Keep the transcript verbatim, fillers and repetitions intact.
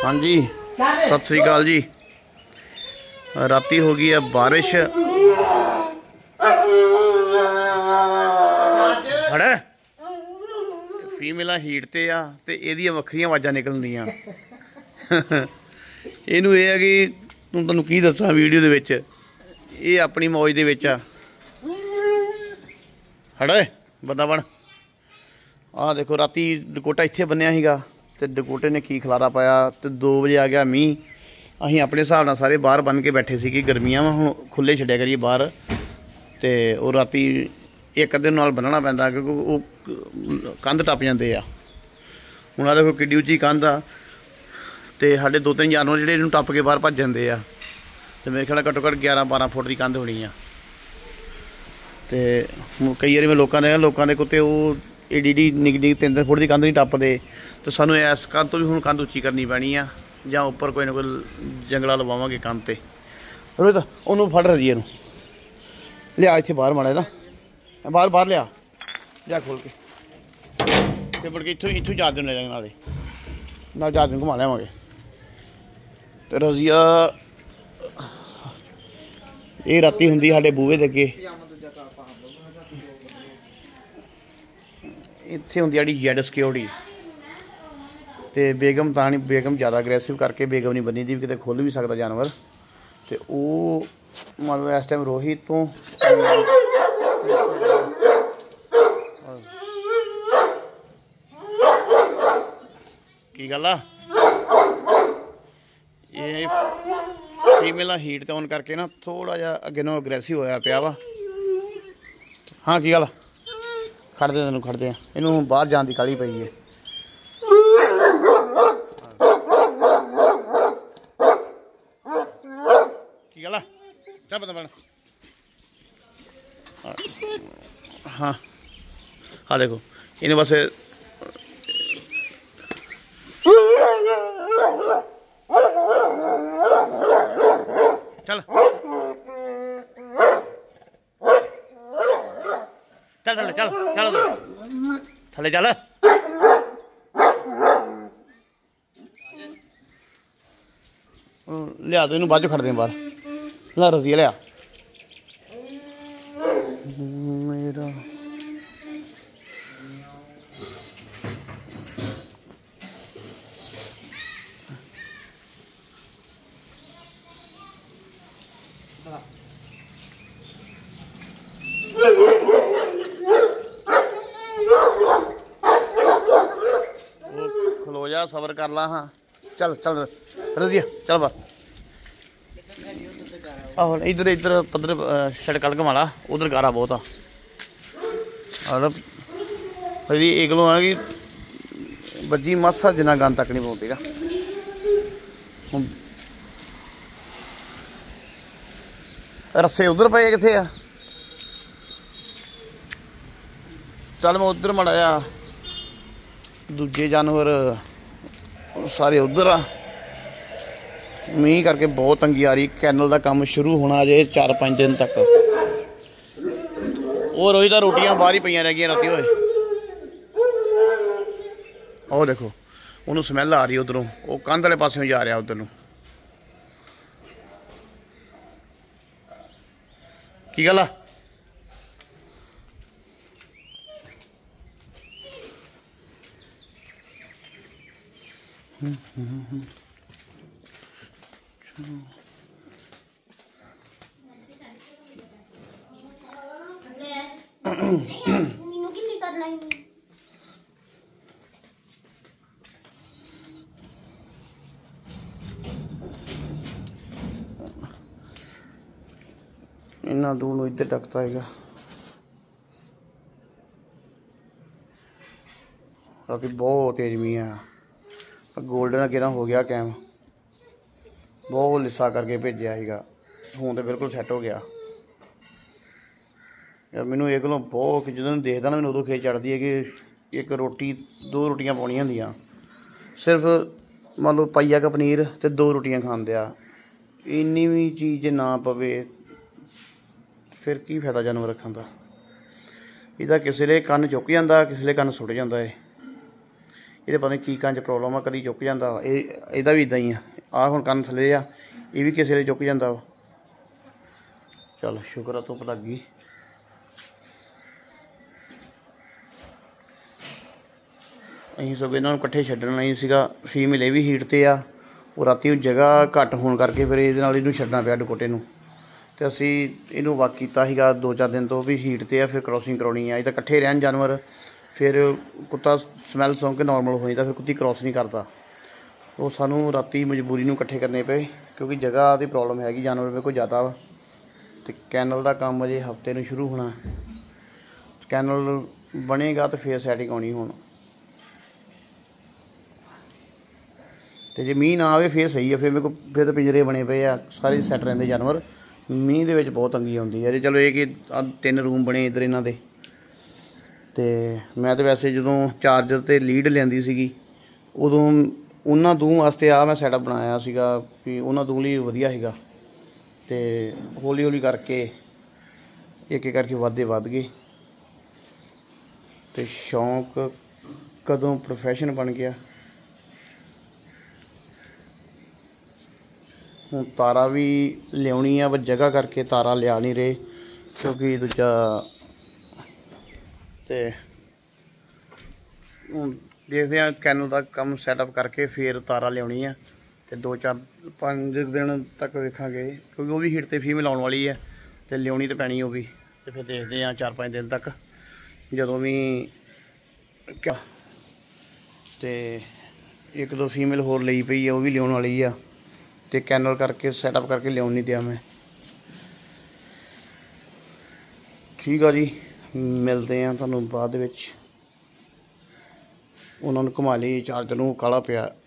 हाँ जी सत श्री अकाल जी। राती हो गई है बारिश। खड़ा फीमेल हीट ते आ ते एदियां वक्खरियां आवाज़ां निकलदियां। इनू ये है कि तुहानू की दसां वीडियो दे विच ये अपनी मौज दे विच आ। खड़ा बंदा बन आ देखो राती डकोटा इत्थे बन्निया सीगा ते डकोटे ने की खलारा पाया ते दो बजे आ गया मींह। असीं अपने हिसाब नाल सारे बाहर बन के बैठे सी कि गर्मियां वा हुण खुले छड्डिया करिए बाहर ते ओह राती एक अद्धे नाल बन्नना पैंदा क्योंकि ओह कंध टप जांदे आ। हुण आ देखो किड्डी उच्ची कंध आ ते साडे दो तीन जानवर जिहड़े इहनूं टप के बाहर भज जांदे आ ते मेरे ख्याल घट्टो घट्ट ग्यारह बारह फुट दी कंध होनी आ। ते कई बारी मैं लोकां दे लोकां दे कुत्ते ओह एडी एडी निक्की निक्की तीन तीन फुट की कंध नहीं टपदे तो सानू इस कंध तो भी हुण कंध उच्ची करनी पैनी आ जां उपर कोई ना कोई जंगला लवावांगे कंध ते। रोहित उन्होंने फड़ रही है लिया इत्थे बाहर माड़ा ना बाहर बाहर लिया लिया खोल के ते बड़ के इत्थों इत्थों चार दिन ले जाएंगे नाले नाल चार दिन घुमा लियावांगे ते रजिया ये राती हुंदी साडे बूहे दे अगे इत्थे हुंदी साडी जैड सिक्योरिटी ते बेगम तां नहीं बेगम ज़्यादा अग्रैसिव करके बेगम नहीं बनी दी किते खुल भी सकता जानवर ते ओह मतलब इस टाइम रोहित तो की गल आ ये फीमेल हीट तो ऑन करके ना थोड़ा जा अगे नों अग्रैसिव होया पिया वा। हाँ की गल खड़दे तेनों खड़दे इनू बाहर जाने की काहली पई है। की गल चल पता बन हाँ हाँ देखो इन्हें बस चल चल थले चल चल थले चल लिया तो इनू बाद खड़दे बाहर ला रजिया लिया मेरा खलो जा सबर कर ला। हाँ चल चल रजिया चल बाहर आहो इधर इधर पद्धर सड़क घमाला उधर गारा बहुत आ एगलों है कि बज्जी मासा जिन्ना गंद तक नहीं पौंदी ना रस्से उधर पे किथे आ चल मैं उधर माड़ा जा दूजे जानवर सारे उधर आ। मींह करके बहुत तंगी आ रही कैनल का काम शुरू होना अजे चार पाँच दिन तक और रोज तो रोटियां बाहर ही पईयां रह गई राती होए और देखो उन्होंने स्मैल आ रही उधरों वो कंध वाले पासों जा रहा उधर नूं की गल आ इन्ना दूर इधर टकता है राती बहुत तेज मींह है। गोल्डन अगे ना हो गया कैम बहुत लिस्सा करके भेजा है हूँ तो बिल्कुल सैट हो गया यार। मैनू ये गलों बहुत जो देखता ना मैंने उदों खेच चढ़ती है कि एक रोटी दो रोटियां पाउणियां होंदियां सिर्फ मान लो पाइया का पनीर तो दो रोटियां खान दिया इन्नी भी चीज़ ना पवे फिर की फायदा जानवर रखने का। ਇਹਦਾ ਕਿਸੇ ਵੇਲੇ ਕੰਨ ਚੁੱਕ ਜਾਂਦਾ, ਕਿਸੇ ਵੇਲੇ ਕੰਨ ਸੁੱਟ ਜਾਂਦਾ ਹੈ। ਇਹਦੇ ਪਤਾ ਨਹੀਂ ਕੀ ਕੰਨ 'ਚ ਪ੍ਰੋਬਲਮ ਆ, ਕਦੀ ਚੁੱਕ ਜਾਂਦਾ ਵਾ। ਇਹ ਇਹਦਾ ਵੀ ਇਦਾਂ ਹੀ ਆ। ਆਹ ਹੁਣ ਕੰਨ ਥੱਲੇ ਆ, ਇਹ ਵੀ ਕਿਸੇ ਵੇਲੇ ਚੁੱਕ ਜਾਂਦਾ ਵਾ। ਚੱਲ ਸ਼ੁਕਰ ਆ ਧੁੱਪ ਲੱਗ ਗਈ। ਅਸੀਂ ਸਗੋਂ ਇਹਨਾਂ ਨੂੰ ਇਕੱਠੇ ਛੱਡਣ ਨਹੀਂ ਸੀਗਾ। ਫੀਮੇਲ ਇਹ ਵੀ ਹੀਟ 'ਤੇ ਆ। ਉਹ ਰਾਤੀ ਜਗ੍ਹਾ ਘੱਟ ਹੋਣ ਕਰਕੇ ਫਿਰ ਇਹਦੇ ਨਾਲ ਇਹਨੂੰ ਛੱਡਣਾ ਪਿਆ ਡਕੋਟੇ ਨੂੰ। ਅਤੇ ਅਸੀਂ ਇਹਨੂੰ ਵਾਕ ਕੀਤਾ ਸੀਗਾ ਦੋ ਚਾਰ ਦਿਨ ਤੋਂ ਵੀ ਹੀਟ 'ਤੇ ਆ, ਫਿਰ ਕਰੋਸਿੰਗ ਕਰਾਉਣੀ ਆ। ਇਹ ਤਾਂ ਇਕੱਠੇ ਰਹਿਣ ਜਾਨਵਰ, ਫਿਰ ਕੁੱਤਾ ਸਮੈਲ ਸੁੰਘ ਕੇ ਨੋਰਮਲ ਹੋ ਜਾਂਦਾ, ਫਿਰ ਕੁੱਤੀ ਕਰੋਸ ਨਹੀਂ ਕਰਦਾ। ਉਹ ਸਾਨੂੰ ਰਾਤੀ ਮਜਬੂਰੀ ਨੂੰ ਇਕੱਠੇ ਕਰਨੇ ਪਏ, ਕਿਉਂਕਿ ਜਗ੍ਹਾ ਦੀ ਪ੍ਰੋਬਲਮ ਹੈਗੀ ਜਾਨਵਰ ਮੇਰੇ ਕੋਲ ਜ਼ਿਆਦਾ ਵਾ। ਅਤੇ ਕੈਨਲ ਦਾ ਕੰਮ ਅਜੇ ਹਫ਼ਤੇ ਨੂੰ ਸ਼ੁਰੂ ਹੋਣਾ। ਕੈਨਲ ਬਣੇਗਾ ਤਾਂ ਫਿਰ ਸੈਟਿੰਗ ਆਉਣੀ ਹੁਣ। ਅਤੇ ਜੇ ਮੀਂਹ ਨਾ ਆਵੇ ਫਿਰ ਸਹੀ ਆ। ਫਿਰ ਮੇਰੇ ਕੋਲ ਫਿਰ ਤਾਂ ਪਿੰਜਰੇ ਬਣੇ ਪਏ ਆ, ਸਾਰੇ ਸੈੱਟ ਰਹਿੰਦੇ ਜਾਨਵਰ। ਮੀਂਹ ਦੇ ਵਿੱਚ ਬਹੁਤ ਤੰਗੀ ਆਉਂਦੀ ਹੈ। ਜੇ ਚਲੋ ਇਹ ਕਿ ਆਹ ਤਿੰਨ ਰੂਮ ਬਣੇ ਇੱਧਰ ਇਹਨਾਂ ਦੇ। ਅਤੇ ਮੈਂ ਤਾਂ ਵੈਸੇ ਜਦੋਂ ਚਾਰਜਰ 'ਤੇ ਲੀਡ ਲਿਆਂਦੀ ਸੀਗੀ, ਉਦੋਂ ਉਹਨਾਂ ਦੋ ਵਾਸਤੇ ਆਹ ਮੈਂ ਸੈਟਅਪ ਬਣਾਇਆ ਸੀਗਾ ਵੀ ਉਹਨਾਂ ਦੋ ਲਈ ਵਧੀਆ ਸੀਗਾ। ਅਤੇ ਹੌਲੀ ਹੌਲੀ ਕਰਕੇ ਇੱਕ ਇੱਕ ਕਰਕੇ ਵੱਧਦੇ ਵੱਧ ਗਏ। ਅਤੇ ਸ਼ੌਂਕ ਕਦੋਂ ਪ੍ਰੋਫੈਸ਼ਨ ਬਣ ਗਿਆ। ਹੁਣ ਤਾਰਾ ਵੀ ਲਿਆਉਣੀ ਆ, ਪਰ ਜਗ੍ਹਾ ਕਰਕੇ ਤਾਰਾ ਲਿਆ ਨਹੀਂ ਰਹੇ, ਕਿਉਂਕਿ ਦੂਜਾ ਅਤੇ ਹੁਣ ਦੇਖਦੇ ਹਾਂ ਕੈਨਲ ਦਾ ਕੰਮ ਸੈਟਅਪ ਕਰਕੇ ਫਿਰ ਤਾਰਾ ਲਿਆਉਣੀ ਆ। ਅਤੇ ਦੋ ਚਾਰ ਪੰਜ ਦਿਨ ਤੱਕ ਵੇਖਾਂਗੇ, ਕਿਉਂਕਿ ਉਹ ਵੀ ਹੀਟ 'ਤੇ ਫੀਮੇਲ ਆਉਣ ਵਾਲੀ ਹੈ ਅਤੇ ਲਿਆਉਣੀ ਤਾਂ ਪੈਣੀ ਉਹ ਵੀ। ਅਤੇ ਫਿਰ ਦੇਖਦੇ ਹਾਂ ਚਾਰ ਪੰਜ ਦਿਨ ਤੱਕ ਜਦੋਂ ਵੀ ਕਿਆ। ਅਤੇ ਇੱਕ ਦੋ ਫੀਮੇਲ ਹੋਰ ਲਈ ਪਈ ਆ, ਉਹ ਵੀ ਲਿਆਉਣ ਵਾਲੀ ਆ। ਅਤੇ ਕੈਨਲ ਕਰਕੇ ਸੈਟਅਪ ਕਰਕੇ ਲਿਆਉਣ ਨਹੀਂ ਦਿਆ ਮੈਂ। ਠੀਕ ਆ ਜੀ, ਮਿਲਦੇ ਹਾਂ ਤੁਹਾਨੂੰ ਬਾਅਦ ਦੇ ਵਿੱਚ। ਉਹਨਾਂ ਨੂੰ ਘੁਮਾ ਲਈ, ਚਾਰਜਰ ਨੂੰ ਕਾਹਲਾ ਪਿਆ।